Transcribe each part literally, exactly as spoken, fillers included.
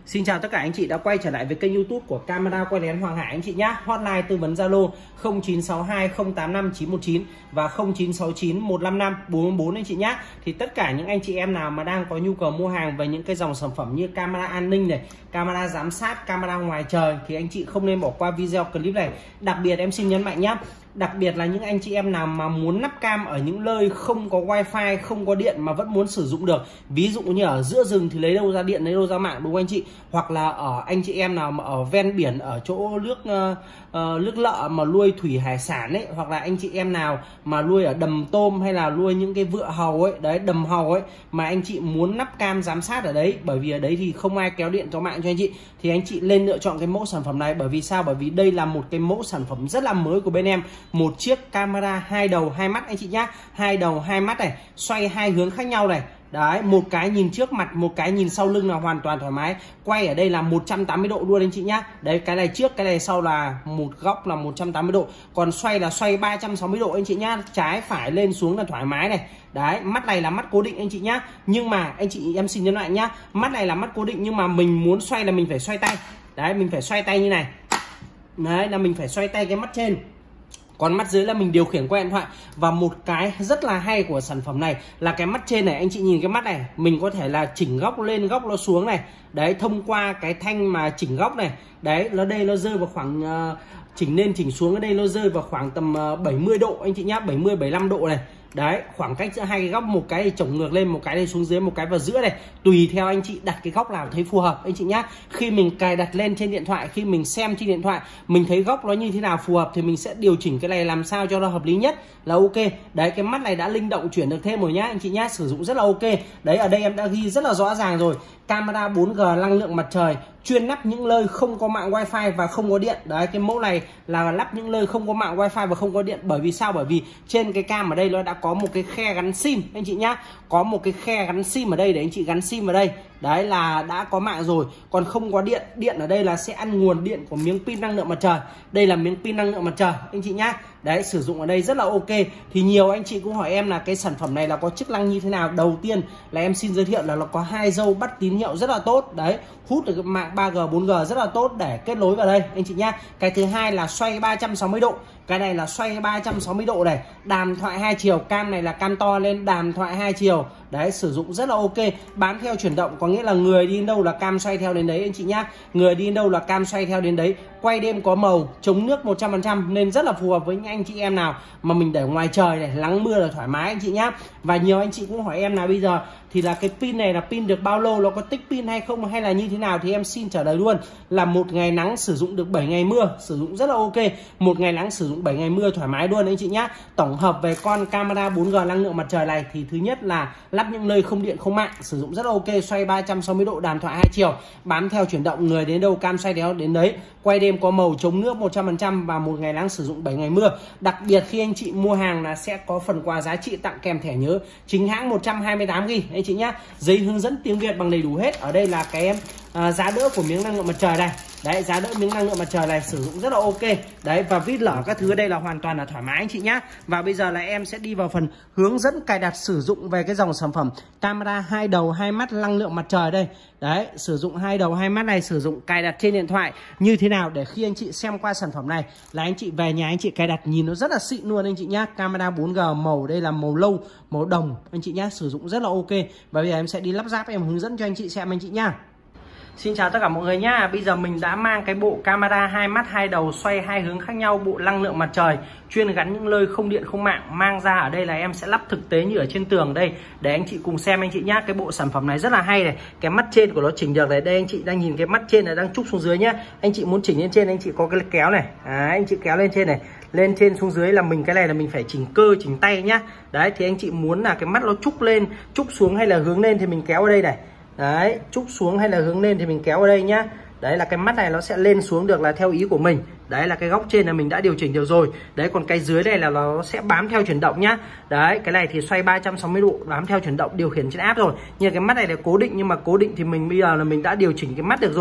Xin chào tất cả anh chị đã quay trở lại với kênh YouTube của Camera Quay Lén Hoàng Hải anh chị nhé. Hotline tư vấn Zalo không chín sáu hai không tám năm chín một chín và không chín sáu chín một năm năm bốn bốn anh chị nhé. Thì tất cả những anh chị em nào mà đang có nhu cầu mua hàng về những cái dòng sản phẩm như camera an ninh này, camera giám sát, camera ngoài trời thì anh chị không nên bỏ qua video clip này. Đặc biệt em xin nhấn mạnh nhé, đặc biệt là những anh chị em nào mà muốn lắp cam ở những nơi không có wifi, không có điện mà vẫn muốn sử dụng được, ví dụ như ở giữa rừng thì lấy đâu ra điện, lấy đâu ra mạng, đúng không anh chị? Hoặc là ở anh chị em nào mà ở ven biển, ở chỗ nước uh, uh, nước lợ mà nuôi thủy hải sản ấy, hoặc là anh chị em nào mà nuôi ở đầm tôm hay là nuôi những cái vựa hàu ấy, đấy, đầm hàu ấy, mà anh chị muốn lắp cam giám sát ở đấy, bởi vì ở đấy thì không ai kéo điện cho mạng cho anh chị, thì anh chị lên lựa chọn cái mẫu sản phẩm này. Bởi vì sao? Bởi vì đây là một cái mẫu sản phẩm rất là mới của bên em, một chiếc camera hai đầu hai mắt anh chị nhá, hai đầu hai mắt này, xoay hai hướng khác nhau này. Đấy, một cái nhìn trước mặt, một cái nhìn sau lưng là hoàn toàn thoải mái. Quay ở đây là một trăm tám mươi độ luôn anh chị nhá. Đấy, cái này trước, cái này sau là một góc là một trăm tám mươi độ. Còn xoay là xoay ba trăm sáu mươi độ anh chị nhá. Trái phải lên xuống là thoải mái này. Đấy, mắt này là mắt cố định anh chị nhá. Nhưng mà anh chị em xin nhấn lại nhá, mắt này là mắt cố định nhưng mà mình muốn xoay là mình phải xoay tay. Đấy, mình phải xoay tay như này. Đấy, là mình phải xoay tay cái mắt trên. Còn mắt dưới là mình điều khiển qua điện thoại. Và một cái rất là hay của sản phẩm này là cái mắt trên này, anh chị nhìn cái mắt này, mình có thể là chỉnh góc lên, góc nó xuống này. Đấy, thông qua cái thanh mà chỉnh góc này. Đấy, nó đây nó rơi vào khoảng uh, chỉnh lên chỉnh xuống, ở đây nó rơi vào khoảng tầm uh, bảy mươi độ anh chị nhá, bảy mươi bảy mươi lăm độ này. Đấy, khoảng cách giữa hai cái góc, một cái thì chổng ngược lên, một cái thì xuống dưới, một cái vào giữa này, tùy theo anh chị đặt cái góc nào thấy phù hợp anh chị nhá. Khi mình cài đặt lên trên điện thoại, khi mình xem trên điện thoại, mình thấy góc nó như thế nào phù hợp thì mình sẽ điều chỉnh cái này làm sao cho nó hợp lý nhất là ok. Đấy, cái mắt này đã linh động chuyển được thêm rồi nhá anh chị nhá, sử dụng rất là ok. Đấy, ở đây em đã ghi rất là rõ ràng rồi, camera bốn G năng lượng mặt trời, chuyên lắp những nơi không có mạng wifi và không có điện. Đấy, cái mẫu này là lắp những nơi không có mạng wifi và không có điện. Bởi vì sao? Bởi vì trên cái cam ở đây nó đã có một cái khe gắn sim anh chị nhá, có một cái khe gắn sim ở đây để anh chị gắn sim vào đây. Đấy là đã có mạng rồi. Còn không có điện, điện ở đây là sẽ ăn nguồn điện của miếng pin năng lượng mặt trời. Đây là miếng pin năng lượng mặt trời anh chị nhá. Đấy, sử dụng ở đây rất là ok. Thì nhiều anh chị cũng hỏi em là cái sản phẩm này là có chức năng như thế nào. Đầu tiên là em xin giới thiệu là nó có hai dâu bắt tín hiệu rất là tốt. Đấy, hút được mạng ba G bốn G rất là tốt để kết nối vào đây anh chị nhá. Cái thứ hai là xoay ba trăm sáu mươi độ. Cái này là xoay ba trăm sáu mươi độ này, đàm thoại hai chiều, cam này là cam to lên đàm thoại hai chiều. Đấy, sử dụng rất là ok, bám theo chuyển động, có nghĩa là người đi đến đâu là cam xoay theo đến đấy anh chị nhá. Người đi đến đâu là cam xoay theo đến đấy. Quay đêm có màu, chống nước một trăm phần trăm nên rất là phù hợp với những anh chị em nào mà mình để ngoài trời này, nắng mưa là thoải mái anh chị nhá. Và nhiều anh chị cũng hỏi em là bây giờ thì là cái pin này là pin được bao lâu, nó có tích pin hay không hay là như thế nào, thì em xin trả lời luôn là một ngày nắng sử dụng được bảy ngày mưa, sử dụng rất là ok. Một ngày nắng sử dụng bảy ngày mưa thoải mái luôn anh chị nhá. Tổng hợp về con camera bốn G năng lượng mặt trời này thì thứ nhất là lắp những nơi không điện không mạng, sử dụng rất là ok, xoay ba trăm sáu mươi độ, đàm thoại hai chiều, bám theo chuyển động, người đến đâu cam xoay theo đến đấy, quay đêm có màu, chống nước một trăm phần trăm và một ngày nắng sử dụng bảy ngày mưa. Đặc biệt khi anh chị mua hàng là sẽ có phần quà giá trị tặng kèm thẻ nhớ chính hãng một trăm hai mươi tám gi bi anh chị nhá. Giấy hướng dẫn tiếng Việt bằng đầy đủ hết. Ở đây là cái à, giá đỡ của miếng năng lượng mặt trời này. Đấy, giá đỡ miếng năng lượng mặt trời này sử dụng rất là ok. Đấy, và vít lở các thứ ở đây là hoàn toàn là thoải mái anh chị nhá. Và bây giờ là em sẽ đi vào phần hướng dẫn cài đặt sử dụng về cái dòng sản phẩm camera hai đầu hai mắt năng lượng mặt trời đây. Đấy, sử dụng hai đầu hai mắt này, sử dụng cài đặt trên điện thoại như thế nào để khi anh chị xem qua sản phẩm này là anh chị về nhà anh chị cài đặt nhìn nó rất là xịn luôn anh chị nhá. Camera bốn G màu đây là màu lâu, màu đồng anh chị nhá, sử dụng rất là ok. Và bây giờ em sẽ đi lắp ráp, em hướng dẫn cho anh chị xem anh chị nhá. Xin chào tất cả mọi người nhá. Bây giờ mình đã mang cái bộ camera hai mắt hai đầu xoay hai hướng khác nhau, bộ năng lượng mặt trời chuyên gắn những nơi không điện không mạng, mang ra ở đây là em sẽ lắp thực tế như ở trên tường đây để anh chị cùng xem anh chị nhá. Cái bộ sản phẩm này rất là hay này, cái mắt trên của nó chỉnh được này, đây anh chị đang nhìn cái mắt trên này đang trúc xuống dưới nhá. Anh chị muốn chỉnh lên trên anh chị có cái kéo này. Đấy, anh chị kéo lên trên này, lên trên xuống dưới là mình, cái này là mình phải chỉnh cơ chỉnh tay nhá. Đấy, thì anh chị muốn là cái mắt nó trúc lên, trúc xuống hay là hướng lên thì mình kéo ở đây này. Đấy, trúc xuống hay là hướng lên thì mình kéo ở đây nhá. Đấy là cái mắt này nó sẽ lên xuống được là theo ý của mình. Đấy là cái góc trên là mình đã điều chỉnh được rồi. Đấy, còn cái dưới này là nó sẽ bám theo chuyển động nhá. Đấy, cái này thì xoay ba trăm sáu mươi độ, bám theo chuyển động, điều khiển trên app rồi. Nhưng cái mắt này là cố định, nhưng mà cố định thì mình bây giờ là mình đã điều chỉnh cái mắt được rồi.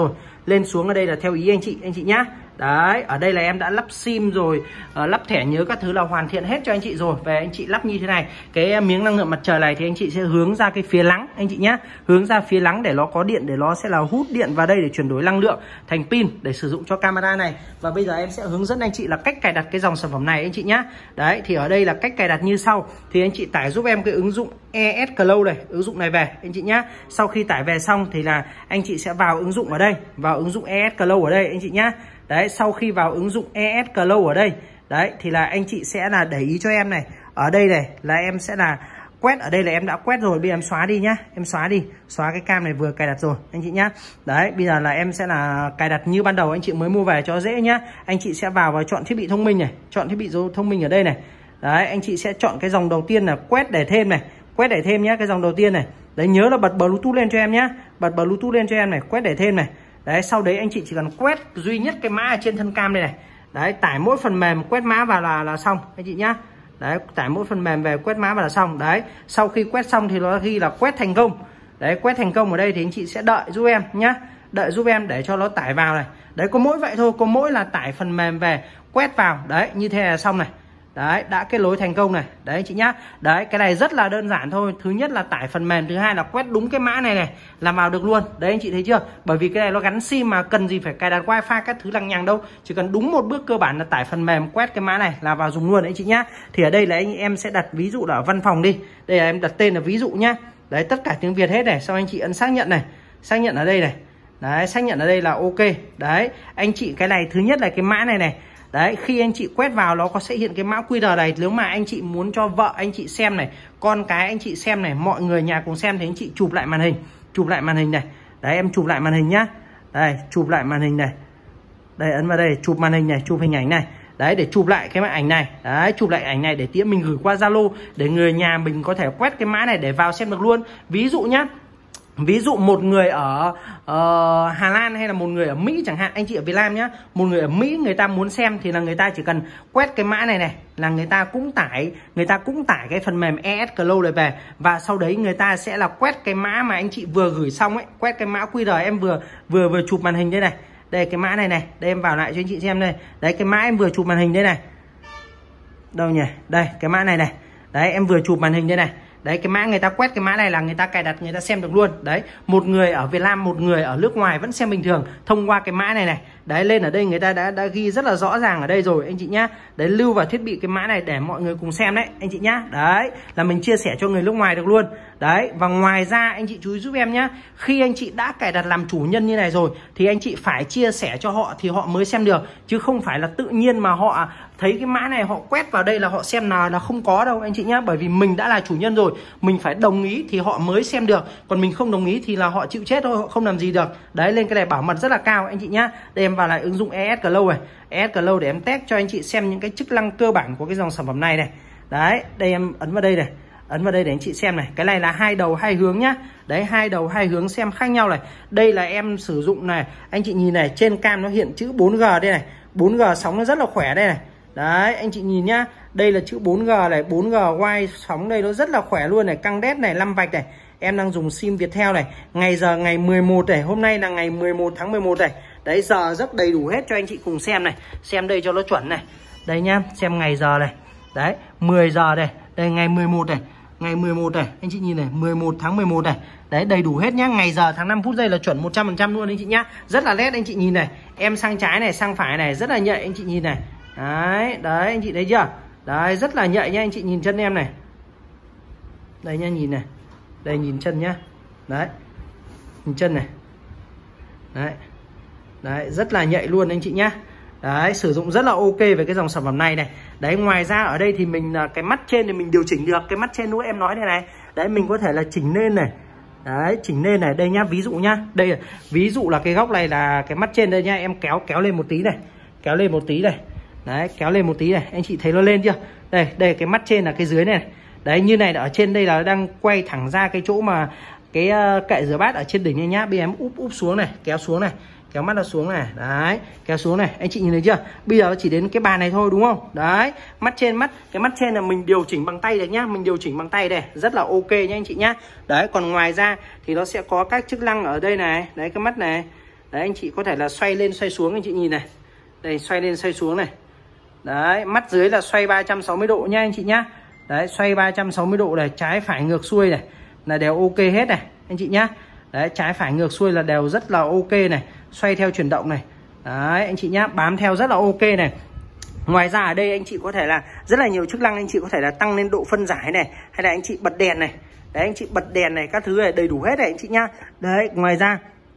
lên xuống ở đây là theo ý anh chị anh chị nhá. Đấy, ở đây là em đã lắp sim rồi, uh, lắp thẻ nhớ các thứ là hoàn thiện hết cho anh chị rồi. Về anh chị lắp như thế này, cái miếng năng lượng mặt trời này thì anh chị sẽ hướng ra cái phía nắng anh chị nhá, hướng ra phía nắng để nó có điện, để nó sẽ là hút điện vào đây để chuyển đổi năng lượng thành pin để sử dụng cho camera này. Và bây giờ em sẽ hướng dẫn anh chị là cách cài đặt cái dòng sản phẩm này anh chị nhá. Đấy, thì ở đây là cách cài đặt như sau. Thì anh chị tải giúp em cái ứng dụng e ét Cloud này, ứng dụng này về anh chị nhá. Sau khi tải về xong thì là anh chị sẽ vào ứng dụng ở đây, vào ứng dụng e ét Cloud ở đây anh chị nhá. Đấy, sau khi vào ứng dụng e ét Cloud ở đây, đấy thì là anh chị sẽ là để ý cho em này. Ở đây này là em sẽ là quét, ở đây là em đã quét rồi, bây giờ em xóa đi nhá. Em xóa đi, xóa cái cam này vừa cài đặt rồi anh chị nhá. Đấy, bây giờ là em sẽ là cài đặt như ban đầu anh chị mới mua về cho dễ nhá. Anh chị sẽ vào và chọn thiết bị thông minh này, chọn thiết bị thông minh ở đây này. Đấy, anh chị sẽ chọn cái dòng đầu tiên là quét để thêm này, quét để thêm nhá, cái dòng đầu tiên này. Đấy, nhớ là bật Bluetooth lên cho em nhá, bật Bluetooth lên cho em này, quét để thêm này. Đấy, sau đấy anh chị chỉ cần quét duy nhất cái mã ở trên thân cam đây này. Đấy, tải mỗi phần mềm quét mã vào là là xong anh chị nhá. Đấy, tải mỗi phần mềm về quét mã vào là xong. Đấy, sau khi quét xong thì nó ghi là quét thành công. Đấy, quét thành công ở đây thì anh chị sẽ đợi giúp em nhá. Đợi giúp em để cho nó tải vào này. Đấy, có mỗi vậy thôi, có mỗi là tải phần mềm về quét vào. Đấy, như thế là xong này. Đấy, đã kết nối thành công này. Đấy anh chị nhá. Đấy, cái này rất là đơn giản thôi. Thứ nhất là tải phần mềm, thứ hai là quét đúng cái mã này này là vào được luôn. Đấy anh chị thấy chưa? Bởi vì cái này nó gắn sim mà cần gì phải cài đặt wifi các thứ lằng nhằng đâu. Chỉ cần đúng một bước cơ bản là tải phần mềm, quét cái mã này là vào dùng luôn đấy anh chị nhá. Thì ở đây là anh em sẽ đặt ví dụ là ở văn phòng đi. Đây là em đặt tên là ví dụ nhá. Đấy, tất cả tiếng Việt hết này. Sau anh chị ấn xác nhận này. Xác nhận ở đây này. Đấy, xác nhận ở đây là ok. Đấy, anh chị cái này thứ nhất là cái mã này này. Đấy, khi anh chị quét vào nó có sẽ hiện cái mã quy rờ này. Nếu mà anh chị muốn cho vợ anh chị xem này, con cái anh chị xem này, mọi người nhà cùng xem thì anh chị chụp lại màn hình, chụp lại màn hình này. Đấy, em chụp lại màn hình nhá. Đây, chụp lại màn hình này. Đây, ấn vào đây, chụp màn hình này, chụp hình ảnh này. Đấy, để chụp lại cái ảnh này. Đấy, chụp lại ảnh này để tí mình gửi qua Zalo để người nhà mình có thể quét cái mã này để vào xem được luôn. Ví dụ nhá, ví dụ một người ở uh, Hà Lan hay là một người ở Mỹ chẳng hạn, anh chị ở Việt Nam nhá, một người ở Mỹ người ta muốn xem thì là người ta chỉ cần quét cái mã này này là người ta cũng tải người ta cũng tải cái phần mềm e ét Cloud này về, và sau đấy người ta sẽ là quét cái mã mà anh chị vừa gửi xong ấy, quét cái mã quy rờ em vừa vừa vừa chụp màn hình đây này. Đây cái mã này này, đây em vào lại cho anh chị xem đây. Đấy, cái mã em vừa chụp màn hình đây này. Đâu nhỉ? Đây, cái mã này này. Đấy, em vừa chụp màn hình đây này. Đấy, cái mã người ta quét cái mã này là người ta cài đặt, người ta xem được luôn. Đấy, một người ở Việt Nam, một người ở nước ngoài vẫn xem bình thường thông qua cái mã này này. Đấy, lên ở đây người ta đã đã ghi rất là rõ ràng ở đây rồi anh chị nhá. Đấy, lưu vào thiết bị cái mã này để mọi người cùng xem đấy anh chị nhá. Đấy, là mình chia sẻ cho người nước ngoài được luôn. Đấy, và ngoài ra anh chị chú ý giúp em nhá. Khi anh chị đã cài đặt làm chủ nhân như này rồi thì anh chị phải chia sẻ cho họ thì họ mới xem được, chứ không phải là tự nhiên mà họ thấy cái mã này họ quét vào đây là họ xem nào là không có đâu anh chị nhá. Bởi vì mình đã là chủ nhân rồi, mình phải đồng ý thì họ mới xem được, còn mình không đồng ý thì là họ chịu chết thôi, họ không làm gì được. Đấy, lên cái này bảo mật rất là cao anh chị nhá. Đây em vào lại ứng dụng e ét Cloud này, e ét Cloud để em test cho anh chị xem những cái chức năng cơ bản của cái dòng sản phẩm này này. Đấy, đây em ấn vào đây này, ấn vào đây để anh chị xem này. Cái này là hai đầu hai hướng nhá. Đấy, hai đầu hai hướng xem khác nhau này. Đây là em sử dụng này, anh chị nhìn này, trên cam nó hiện chữ bốn G đây này, bốn G sóng nó rất là khỏe đây này. Đấy, anh chị nhìn nhá, đây là chữ bốn G này, bốn G wide sóng đây nó rất là khỏe luôn này, căng đét này, năm vạch này. Em đang dùng sim Viettel này, ngày giờ ngày mười một này, hôm nay là ngày mười một tháng mười một này. Đấy, giờ rất đầy đủ hết cho anh chị cùng xem này. Xem đây cho nó chuẩn này. Đây nhá, xem ngày giờ này. Đấy, mười giờ này, đây ngày mười một này, ngày mười một này, anh chị nhìn này, mười một tháng mười một này. Đấy, đầy đủ hết nhá, ngày giờ tháng năm phút giây là chuẩn một trăm phần trăm luôn anh chị nhá. Rất là nét anh chị nhìn này. Em sang trái này, sang phải này, rất là nhạy anh chị nhìn này. Đấy, đấy anh chị thấy chưa? Đấy, rất là nhạy nha anh chị, nhìn chân em này. Đây nha, nhìn này. Đây nhìn chân nhá. Đấy. Nhìn chân này. Đấy. Đấy, rất là nhạy luôn anh chị nhá. Đấy, sử dụng rất là ok về cái dòng sản phẩm này này. Đấy, ngoài ra ở đây thì mình cái mắt trên thì mình điều chỉnh được. Cái mắt trên nữa em nói đây này. Đấy, mình có thể là chỉnh lên này. Đấy, chỉnh lên này, đây nhá, ví dụ nhá. Đây ví dụ là cái góc này là cái mắt trên đây nhá, em kéo kéo lên một tí này. Kéo lên một tí này. Đấy, kéo lên một tí này, anh chị thấy nó lên chưa? Đây, đây cái mắt trên là cái dưới này. Đấy, như này ở trên đây là đang quay thẳng ra cái chỗ mà cái uh, kệ rửa bát ở trên đỉnh này nhá. Bây giờ em úp úp xuống này, kéo xuống này, kéo mắt nó xuống này. Đấy, kéo xuống này, anh chị nhìn thấy chưa? Bây giờ nó chỉ đến cái bàn này thôi đúng không? Đấy, mắt trên mắt, cái mắt trên là mình điều chỉnh bằng tay được nhá, mình điều chỉnh bằng tay đây, rất là ok nhá anh chị nhá. Đấy, còn ngoài ra thì nó sẽ có các chức năng ở đây này. Đấy, cái mắt này. Đấy anh chị có thể là xoay lên xoay xuống, anh chị nhìn này. Đây, xoay lên xoay xuống này. Đấy, mắt dưới là xoay ba trăm sáu mươi độ nha anh chị nhá. Đấy, xoay ba trăm sáu mươi độ này, trái phải ngược xuôi này là đều ok hết này anh chị nhá. Đấy, trái phải ngược xuôi là đều rất là ok này, xoay theo chuyển động này. Đấy anh chị nhá, bám theo rất là ok này. Ngoài ra ở đây anh chị có thể là rất là nhiều chức năng, anh chị có thể là tăng lên độ phân giải này, hay là anh chị bật đèn này. Đấy anh chị bật đèn này, các thứ này đầy đủ hết này anh chị nhá. Đấy, ngoài ra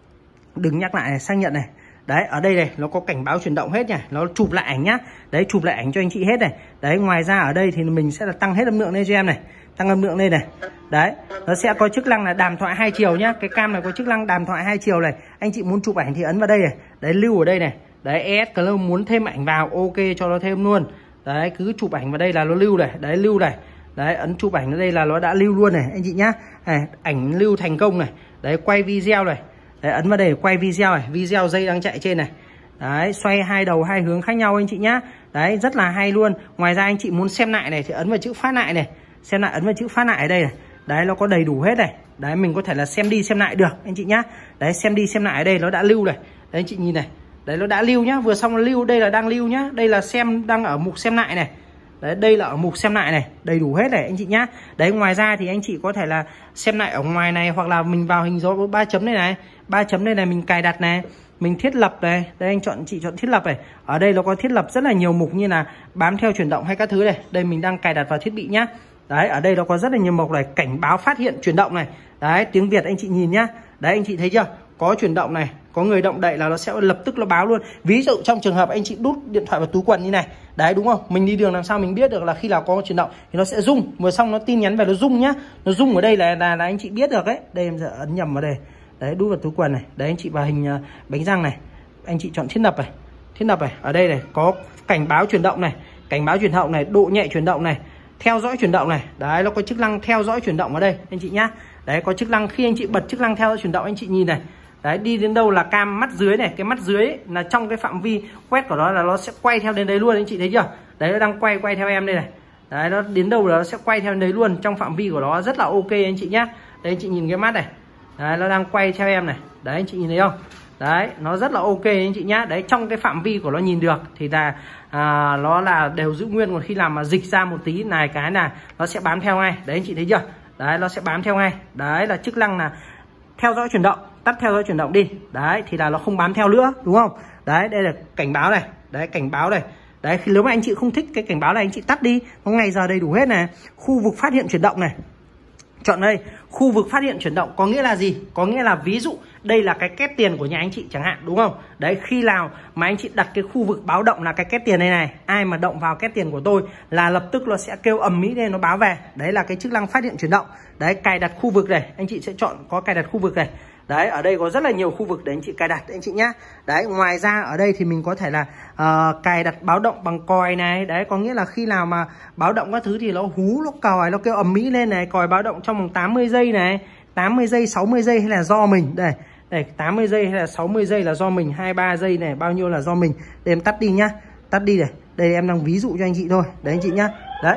đừng nhắc lại này, xác nhận này. Đấy, ở đây này nó có cảnh báo chuyển động hết nhỉ, nó chụp lại ảnh nhá. Đấy, chụp lại ảnh cho anh chị hết này. Đấy, ngoài ra ở đây thì mình sẽ là tăng hết âm lượng lên cho em này, tăng âm lượng lên này. Đấy, nó sẽ có chức năng là đàm thoại hai chiều nhá. Cái cam này có chức năng đàm thoại hai chiều này. Anh chị muốn chụp ảnh thì ấn vào đây này. Đấy, lưu ở đây này. Đấy, e ét Cloud muốn thêm ảnh vào, ok cho nó thêm luôn. Đấy, cứ chụp ảnh vào đây là nó lưu này. Đấy, lưu này. Đấy, ấn chụp ảnh ở đây là nó đã lưu luôn này anh chị nhá. Này, ảnh lưu thành công này. Đấy, quay video này. Đấy, ấn vào đây để quay video này, video dây đang chạy trên này. Đấy, xoay hai đầu hai hướng khác nhau anh chị nhá. Đấy, rất là hay luôn. Ngoài ra anh chị muốn xem lại này thì ấn vào chữ phát lại này. Xem lại, ấn vào chữ phát lại ở đây này. Đấy, nó có đầy đủ hết này. Đấy, mình có thể là xem đi xem lại được anh chị nhá. Đấy, xem đi xem lại ở đây nó đã lưu này. Đấy anh chị nhìn này. Đấy, nó đã lưu nhá, vừa xong nó lưu, đây là đang lưu nhá. Đây là xem, đang ở mục xem lại này. Đấy, đây là ở mục xem lại này, đầy đủ hết này anh chị nhá. Đấy, ngoài ra thì anh chị có thể là xem lại ở ngoài này, hoặc là mình vào hình dấu ba chấm này này, ba chấm này này mình cài đặt này, mình thiết lập này. Đây anh chọn, chị chọn thiết lập này. Ở đây nó có thiết lập rất là nhiều mục như là bám theo chuyển động hay các thứ này. Đây mình đang cài đặt vào thiết bị nhá. Đấy, ở đây nó có rất là nhiều mục này, cảnh báo phát hiện chuyển động này. Đấy, tiếng Việt anh chị nhìn nhá. Đấy anh chị thấy chưa? Có chuyển động này, có người động đậy là nó sẽ lập tức nó báo luôn. Ví dụ trong trường hợp anh chị đút điện thoại vào túi quần như này, đấy đúng không, mình đi đường làm sao mình biết được là khi nào có chuyển động thì nó sẽ rung, vừa xong nó tin nhắn về nó rung nhá. Nó rung ở đây là, là là anh chị biết được đấy. Đây em sẽ ấn nhầm vào đây. Đấy, đút vào túi quần này. Đấy anh chị vào hình uh, bánh răng này, anh chị chọn thiết lập này, thiết lập này. Ở đây này có cảnh báo chuyển động này, cảnh báo chuyển động này, độ nhạy chuyển động này, theo dõi chuyển động này. Đấy, nó có chức năng theo dõi chuyển động ở đây anh chị nhá. Đấy, có chức năng khi anh chị bật chức năng theo dõi chuyển động, anh chị nhìn này. Đấy, đi đến đâu là cam mắt dưới này, cái mắt dưới ấy, là trong cái phạm vi quét của nó là nó sẽ quay theo đến đấy luôn anh chị thấy chưa? Đấy, nó đang quay quay theo em đây này. Đấy, nó đến đâu là nó sẽ quay theo đến đấy luôn, trong phạm vi của nó rất là ok anh chị nhá. Đấy anh chị nhìn cái mắt này. Đấy, nó đang quay theo em này. Đấy anh chị nhìn thấy không? Đấy, nó rất là ok anh chị nhá. Đấy, trong cái phạm vi của nó nhìn được thì là à, nó là đều giữ nguyên, còn khi làm mà dịch ra một tí này cái là nó sẽ bám theo ngay. Đấy anh chị thấy chưa? Đấy, nó sẽ bám theo ngay. Đấy là chức năng là theo dõi chuyển động, tắt theo dõi chuyển động đi. Đấy thì là nó không bám theo nữa đúng không? Đấy, đây là cảnh báo này. Đấy, cảnh báo này. Đấy, khi nếu mà anh chị không thích cái cảnh báo này anh chị tắt đi, có ngày giờ đầy đủ hết này. Khu vực phát hiện chuyển động này, chọn đây, khu vực phát hiện chuyển động có nghĩa là gì? Có nghĩa là ví dụ đây là cái két tiền của nhà anh chị chẳng hạn đúng không? Đấy, khi nào mà anh chị đặt cái khu vực báo động là cái két tiền này này, ai mà động vào két tiền của tôi là lập tức nó sẽ kêu ầm ĩ lên, nó báo về. Đấy là cái chức năng phát hiện chuyển động. Đấy, cài đặt khu vực này, anh chị sẽ chọn có cài đặt khu vực này. Đấy, ở đây có rất là nhiều khu vực để anh chị cài đặt anh chị nhá. Đấy, ngoài ra ở đây thì mình có thể là uh, cài đặt báo động bằng còi này. Đấy, có nghĩa là khi nào mà báo động các thứ thì nó hú, nó còi, nó kêu ầm ĩ lên này. Còi báo động trong vòng tám mươi giây này, tám mươi giây, sáu mươi giây hay là do mình. Đây, đây tám mươi giây hay là sáu mươi giây là do mình, hai mươi ba giây này bao nhiêu là do mình. Để em tắt đi nhá, tắt đi này. Đây em đang ví dụ cho anh chị thôi. Đấy anh chị nhá. Đấy.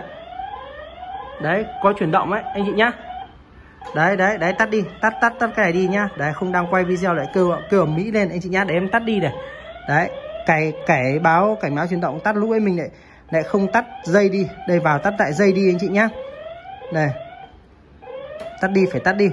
Đấy, có chuyển động đấy anh chị nhá. Đấy đấy đấy, tắt đi, tắt tắt tắt cái này đi nhá. Đấy, không đang quay video lại kêu kêu ầm ĩ lên anh chị nhá. Để em tắt đi này. Đấy, cái cái báo cảnh báo chuyển động tắt, lúc ấy mình lại lại không tắt dây đi. Đây, vào tắt lại dây đi anh chị nhá. Đây. Tắt đi, phải tắt đi.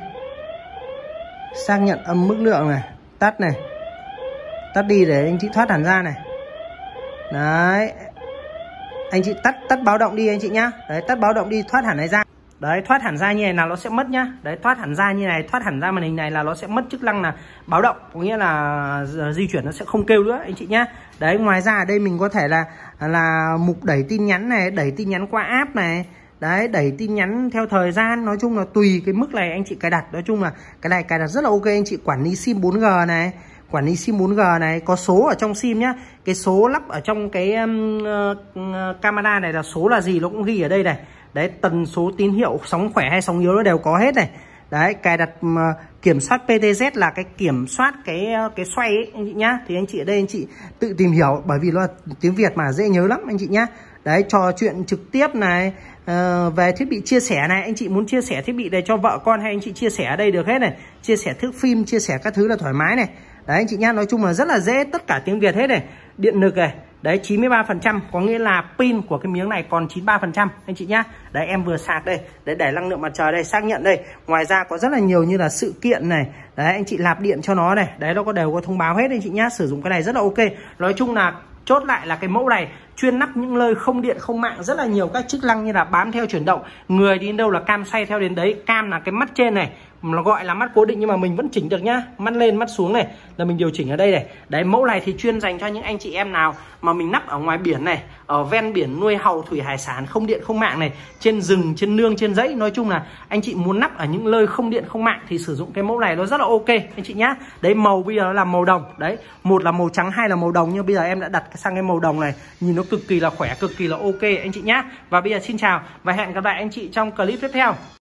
Xác nhận âm mức lượng này, tắt này. Tắt đi để anh chị thoát hẳn ra này. Đấy. Anh chị tắt tắt báo động đi anh chị nhá. Đấy, tắt báo động đi, thoát hẳn này ra. Đấy, thoát hẳn ra như này là nó sẽ mất nhá. Đấy, thoát hẳn ra như này, thoát hẳn ra màn hình này là nó sẽ mất chức năng là báo động, có nghĩa là di chuyển nó sẽ không kêu nữa anh chị nhá. Đấy, ngoài ra ở đây mình có thể là là mục đẩy tin nhắn này, đẩy tin nhắn qua app này. Đấy, đẩy tin nhắn theo thời gian, nói chung là tùy cái mức này anh chị cài đặt. Nói chung là cái này cài đặt rất là ok anh chị. Quản lý sim bốn G này, quản lý sim bốn G này, có số ở trong sim nhá. Cái số lắp ở trong cái um, uh, camera này là số là gì nó cũng ghi ở đây này. Đấy, tần số tín hiệu sóng khỏe hay sóng yếu nó đều có hết này. Đấy, cài đặt uh, kiểm soát pê tê zét là cái kiểm soát cái cái xoay ấy anh chị nhá. Thì anh chị ở đây anh chị tự tìm hiểu, bởi vì nó là tiếng Việt mà dễ nhớ lắm anh chị nhá. Đấy, trò chuyện trực tiếp này, uh, về thiết bị chia sẻ này, anh chị muốn chia sẻ thiết bị này cho vợ con hay anh chị chia sẻ ở đây được hết này. Chia sẻ thước phim, chia sẻ các thứ là thoải mái này. Đấy anh chị nhá, nói chung là rất là dễ, tất cả tiếng Việt hết này. Điện lực này, đấy chín mươi ba phần trăm, có nghĩa là pin của cái miếng này còn chín mươi ba phần trăm anh chị nhá. Đấy em vừa sạc đây, đấy để năng lượng mặt trời đây, xác nhận đây. Ngoài ra có rất là nhiều như là sự kiện này, đấy anh chị nạp điện cho nó này, đấy nó có đều có thông báo hết anh chị nhá. Sử dụng cái này rất là ok. Nói chung là chốt lại là cái mẫu này chuyên nắp những nơi không điện không mạng, rất là nhiều các chức năng như là bám theo chuyển động, người đi đến đâu là cam xoay theo đến đấy. Cam là cái mắt trên này, nó gọi là mắt cố định nhưng mà mình vẫn chỉnh được nhá, mắt lên mắt xuống này là mình điều chỉnh ở đây này. Đấy mẫu này thì chuyên dành cho những anh chị em nào mà mình nắp ở ngoài biển này, ở ven biển nuôi hàu thủy hải sản không điện không mạng này, trên rừng trên nương trên dãy, nói chung là anh chị muốn nắp ở những nơi không điện không mạng thì sử dụng cái mẫu này nó rất là ok anh chị nhá. Đấy màu bây giờ nó là màu đồng, đấy một là màu trắng, hai là màu đồng, nhưng bây giờ em đã đặt sang cái màu đồng này, nhìn nó cực kỳ là khỏe, cực kỳ là ok anh chị nhá. Và bây giờ xin chào và hẹn gặp lại anh chị trong clip tiếp theo.